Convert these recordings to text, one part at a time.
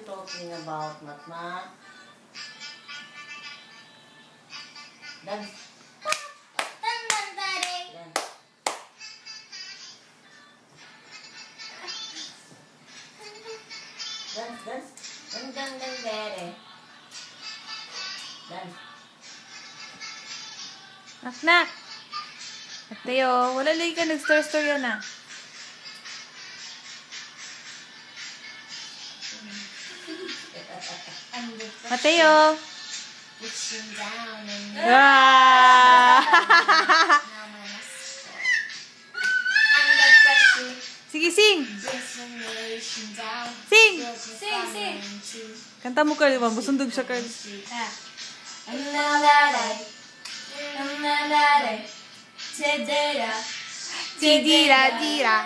talking about, Matma? Dance. Dance, dance. Dang, dang, dang, dere. Dance. Nak! Matteo, wala lagi ka nag-store-store yan ah. Matteo! Pushing down and under pressure. Sige, sing! Destination down. Sing! Sing, sing. Kanta mo ka, diba? Busundog siya ka. Tidira-dira.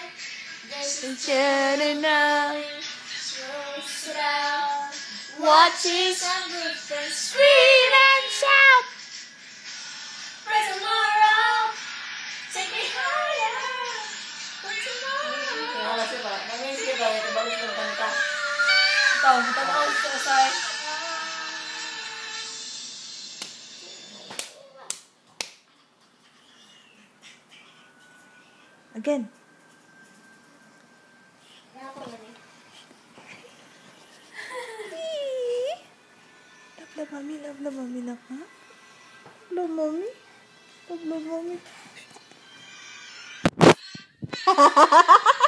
Watches scream and shout. For tomorrow, take me higher. For tomorrow. Again. Love mommy, love mommy, love huh? Love mommy, love mommy.